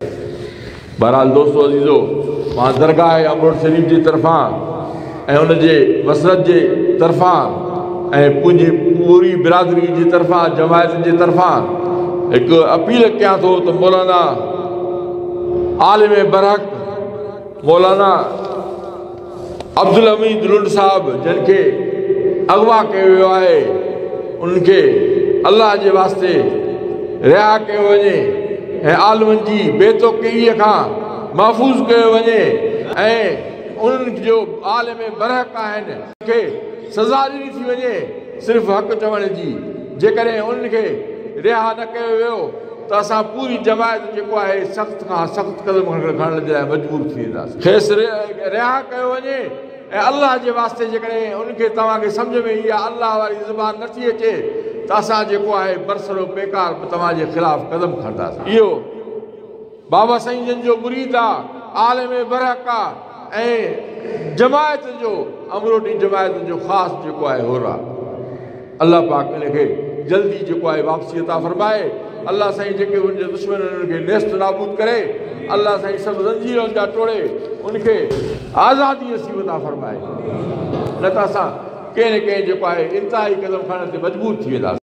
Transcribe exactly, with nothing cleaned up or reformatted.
बहरहाल दोस्तों अज़ीज़ो, मां दरगाह अमरोट शरीफ जी तरफ़ां ऐं उन जे मसरत जे तरफ़ां ऐं मुंहिंजी पूरी बिरादरी जी तरफ़ां जमायत जे तरफ़ां हिकु अपील कयां थो त मौलाना आलिम बरहक मौलाना अब्दुल हमीद लुंड साहब जिन खे अगवा कयो वियो आहे उनखे अल्लाह जे वास्ते रिहा कयो वञे ऐं आलमनि जी बेतौक़ीअ खां महफ़ूज़ कयो वञे ऐं उन्हनि जो आलिम बरहक आहिनि खे सज़ा ॾिनी थी वञे सिर्फ़ु हक़ चवण जी। जेकॾहिं उन्हनि खे रिहा न कयो वियो त असां पूरी जमायत जेको आहे सख़्त खां सख़्तु क़दम खणण जे लाइ मजबूर थी वेंदासीं। खेसि रिहा कयो वञे ऐं अल्लाह जे वास्ते जेकॾहिं उनखे तव्हांखे सम्झ में इहा अल्लाह वारी ज़ुबान नथी अचे त असां जेको आहे बरसरो बेकार तव्हांजे ख़िलाफ़ु क़दम खणंदासीं। इहो बाबा साईं जन जो मुरीद आहे, आलिम बरहक आहे ऐं जमायत जो अमरोटी जमायत जो ख़ासि जेको आहे होर आहे। अल्लाह पाक इनखे जल्दी जेको आहे वापसी अता फरमाए। अल्लाह साईं जेके उनजे दुश्मन उनखे नेस्त नाबूद करे, अल्लाह साईं सभु ज़ंजीरनि जा तोड़े उनखे आज़ादी नसीब अता फरमाए। न त असां कंहिं न कंहिं जेको आहे इंतिहाई क़दम खणण ते मजबूर थी वेंदासीं।